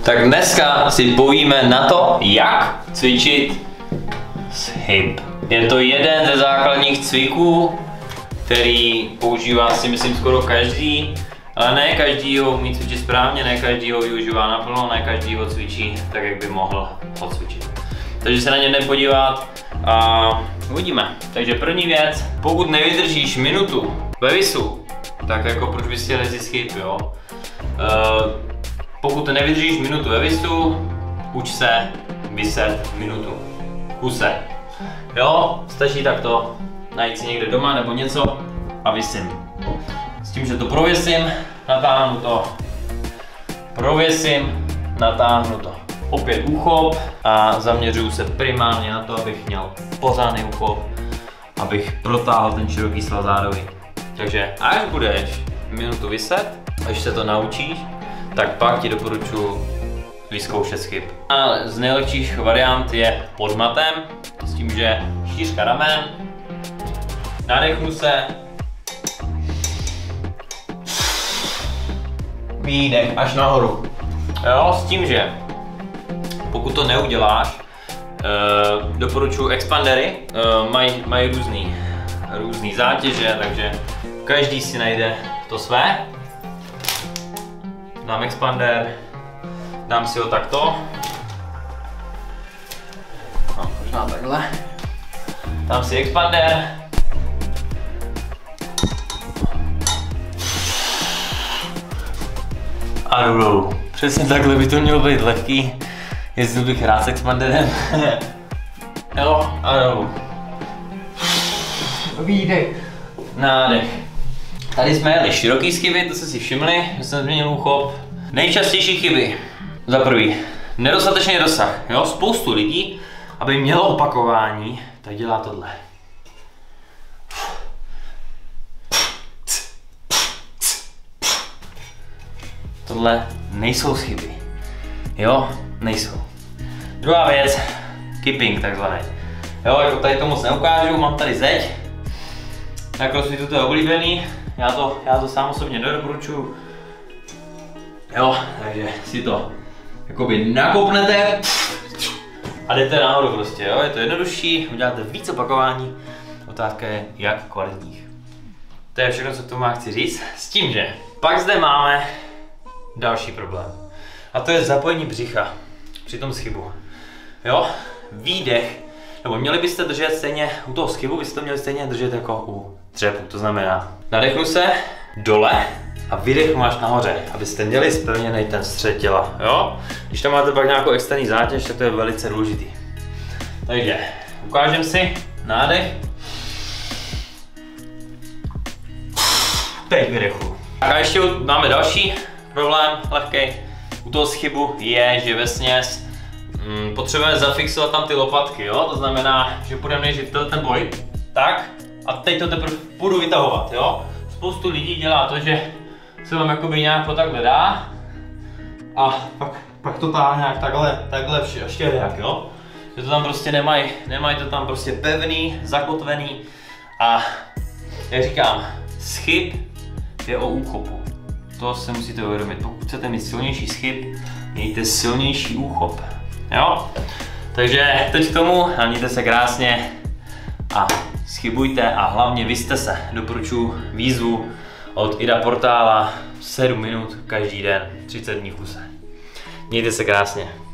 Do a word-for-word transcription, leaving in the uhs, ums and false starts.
Tak dneska si povíme na to, jak cvičit shyb. Je to jeden ze základních cviků, který používá si myslím skoro každý, ale ne každý ho umí cvičit správně, ne každý ho využívá naplno, ne každý ho cvičí tak, jak by mohl ho cvičit. Takže se na ně nepodívat a uvidíme. Takže první věc, pokud nevydržíš minutu ve visu, tak jako proč bys si lezl shyb, jo? Uh, pokud nevydržíš minutu ve visu, uč se viset minutu v kuse. Jo, stačí takto najít si někde doma nebo něco a visím. S tím, že to prověsím, natáhnu to, prověsím, natáhnu to. Opět úchop a zaměřuju se primárně na to, abych měl pořádný úchop, abych protáhl ten široký svaz zádový. Takže až budeš minutu viset, až se to naučíš, tak pak ti doporučuji vyzkoušet shyb. A z nejlepších variant je pod matem, s tím, že šířka ramen, nadechnu se, výdech až nahoru. Jo, s tím, že pokud to neuděláš, uh, doporučuji expandery, uh, mají maj různý, různý zátěže, takže každý si najde to své. Dám expander, dám si ho takto. No, možná takhle. Dám si expander. A jdu dolů. Přesně takhle by to mělo být lehký. Jezdil bych rád s expanderem. Jo, a dolů. Výdech. Nádech. Tady jsme jeli široký chyby, to jste si všimli, že jsem změnil úchop. Nejčastější chyby. Za prvý, nedostatečný rozsah. Jo? Spoustu lidí, aby mělo opakování, tak dělá tohle. Tohle nejsou chyby. Jo, nejsou. Druhá věc, keeping takzvaný. Jo, jako tady to moc neukážu, mám tady zeď. Na crossfitu to je oblíbený, já to, já to sám osobně nedoporučuju. Jo, takže si to jakoby nakopnete a jdete nahoru prostě, jo, je to jednodušší, uděláte víc opakování, otázka je jak kvalitních. To je všechno, co k tomu chci říct, s tím, že pak zde máme další problém. A to je zapojení břicha při tom shybu. Jo, výdech, nebo měli byste držet stejně, u toho shybu byste to měli stejně držet jako u dřepu, to znamená, nadechnu se dole a vydechnu až nahoře, abyste měli zpevněný ten střed těla, jo? Když tam máte pak nějakou externí zátěž, tak to je velice důležitý. Takže, ukážem si, nádech. Teď vydechu. A ještě máme další problém, lehký, u toho shybu je, že vesměs mm, potřebujeme zafixovat tam ty lopatky, jo? To znamená, že budeme měřit ten boj, tak, a teď to teprve budu vytahovat, jo? Spoustu lidí dělá to, že se vám jakoby nějak to takhle dá a pak, pak to táhne nějak takhle, takhle ještě jak, jo? Že to tam prostě nemají, nemají to tam prostě pevný, zakotvený a jak říkám, shyb je o úchopu. To se musíte uvědomit, pokud chcete mít silnější shyb, mějte silnější úchop, jo? Takže teď k tomu, mějte se krásně a schybujte a hlavně vyste se. Doporučuji výzvu od Ida Portála sedm minut každý den, třicet dní v kuse. Mějte se krásně.